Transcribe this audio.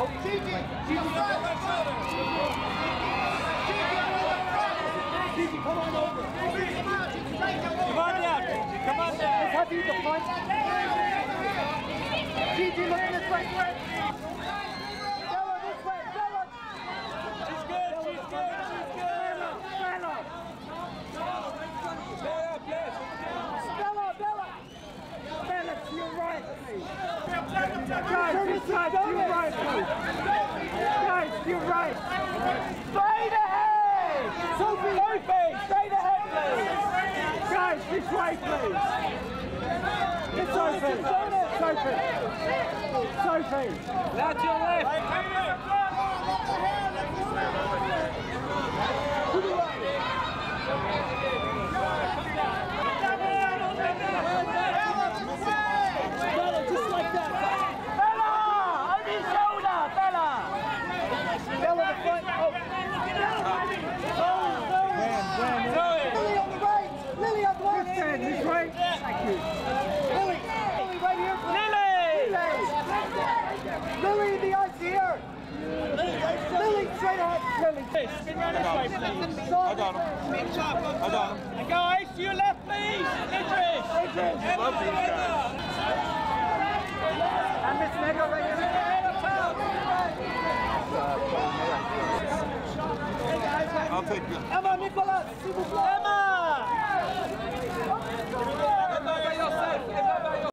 Gigi! Gigi, come on over. Come on down, Gigi. Come on down. Let's have you the front. Gigi, look this way. Bella, this way. Bella. She's good. She's good. She's good. Bella. Bella. Bella. Bella, to your right, please. Guys, this side, to your right, please. Guys, to your right. Straight ahead! Sophie! Straight ahead, please! Guys, this way, please. It's Sophie! Sophie! Now to your left! To the right! Bella, just like that! Bella! Over your shoulder! Bella! Bella, the front! Lily on the right! Lily on the right! Kristen, this way! Thank you! Lily! Lily, right here! Lily, the ice here! Lily, straight ahead! Lily! Spin round this way, please! I got him! I got him! And guys, to your left, please! Idris! Love these guys! And Miss Mega right here! I'll take this. Emma, Nicolas, s'il vous plaît.